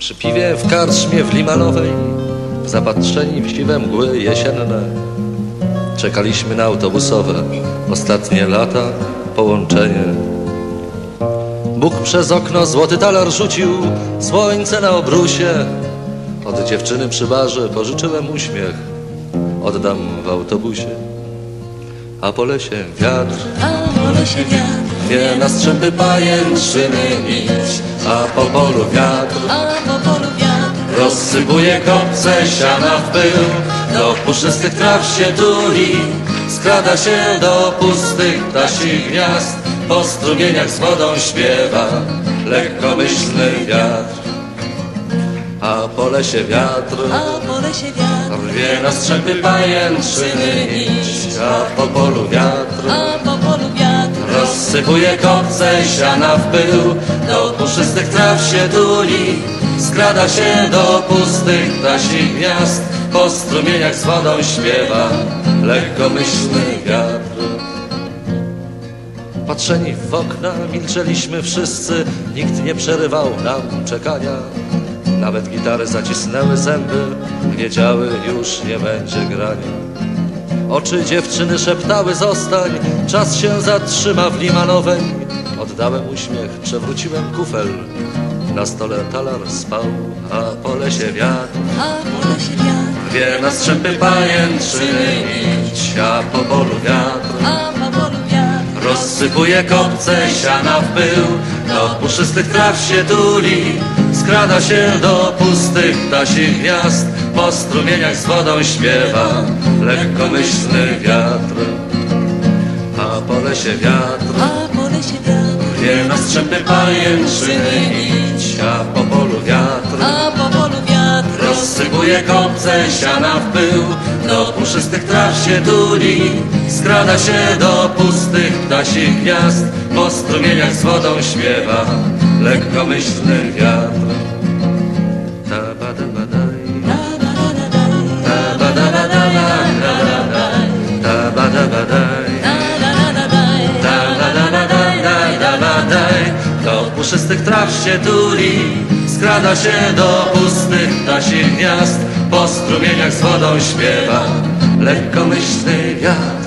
Przy piwie w karczmie w Limanowej, zapatrzeni w siwe mgły jesienne, czekaliśmy na autobusowe ostatnie lata połączenie. Bóg przez okno złoty talar rzucił, słońce na obrusie. Od dziewczyny przy barze pożyczyłem uśmiech, oddam w autobusie. A po lesie wiatr, wie na strzępy pajęczyny nić. A po polu wiatr, rozsypuje kopce siana w pył. Do puszystych traw się tuli, skrada się do pustych ptasich gniazd. Po strumieniach z wodą śpiewa lekkomyślny wiatr. A po lesie wiatr, rwie na strzępy pajęczyny nić. A po polu wiatr, rozsypuje kopce siana w pył. Do puszystych traw się tuli, skrada się do pustych ptasich gniazd. Po strumieniach z wodą śpiewa lekkomyślny wiatr. Patrzeni w okna milczeliśmy wszyscy, nikt nie przerywał nam czekania. Nawet gitary zacisnęły zęby, wiedziały, już nie będzie grania. Oczy dziewczyny szeptały zostań, czas się zatrzyma w Limanowej. Oddałem uśmiech, przewróciłem kufel, na stole talar spał. A po lesie wiatr, wie na strzępy pajęczyny nić. A po polu wiatr, rozsypuje kopce siana w pył. Do puszystych traw się tuli, skrada się do pustych ptasich gniazd. Po strumieniach z wodą śpiewa lekkomyślny wiatr. A po lesie wiatr, wie na strzępy pajęczyny nić. A po polu wiatr, rozsypuje kopce siana w pył. Do puszystych traw się tuli, skrada się do pustych ptasich gniazd. Po strumieniach z wodą śpiewa lekkomyślny wiatr. Do puszystych traw się tuli, skrada się do pustych ptasich gniazd. Po strumieniach z wodą śpiewa lekkomyślny wiatr.